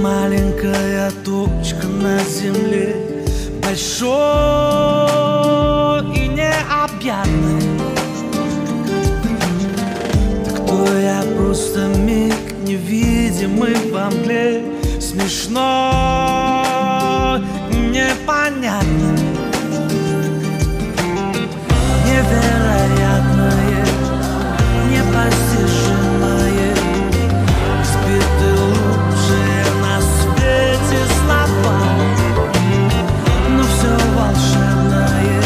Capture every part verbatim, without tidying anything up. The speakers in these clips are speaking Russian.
маленькая тучка на земле, большой и необъятный. Да кто я, просто миг невидимый во мгле, смешно, непонятно, невероятное, непостижимое. Сбиты лучшие на свете слова, но все волшебное,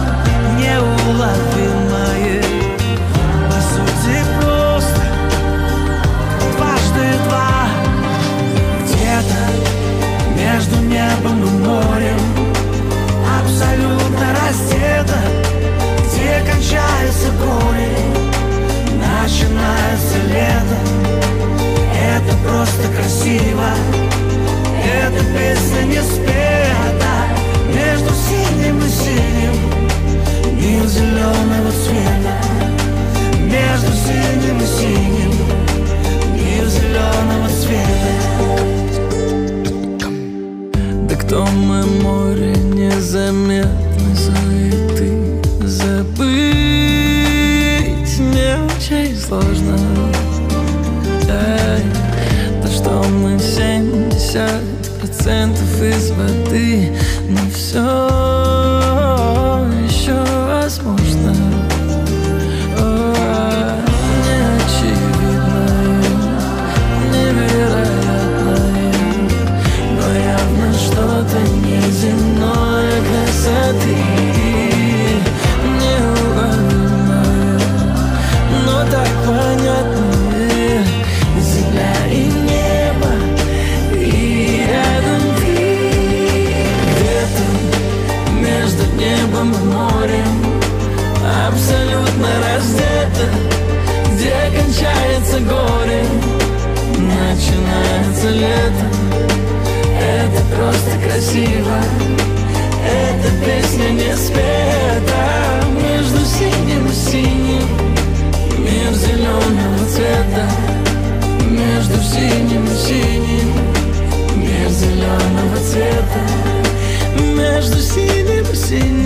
неуловимое, по сути просто дважды два. Где-то между небом и морем, абсолютно раздето, где кончается горе, начинается лето. Это просто красиво, эта песня не спета. Между синим и синим мир зеленого цвета. Между синим и синим мир зеленого цвета. Да кто мы, море незаметной суеты, забыть мне очень сложно. Ай, то, что мы семьдесят процентов из воды, но все еще возможно. О, неочевидное, невероятное, но явно что-то неземное красоты. Неуловимое, но так понятно. Земля и небо, и рядом ты. Где-то между небом и морем, абсолютно раздето, где кончается горе, начинается лето. Это просто красиво, эта песня не спета. Между синим и синим мир зеленого цвета. Между синим и синим мир зеленого цвета. Между синим и синим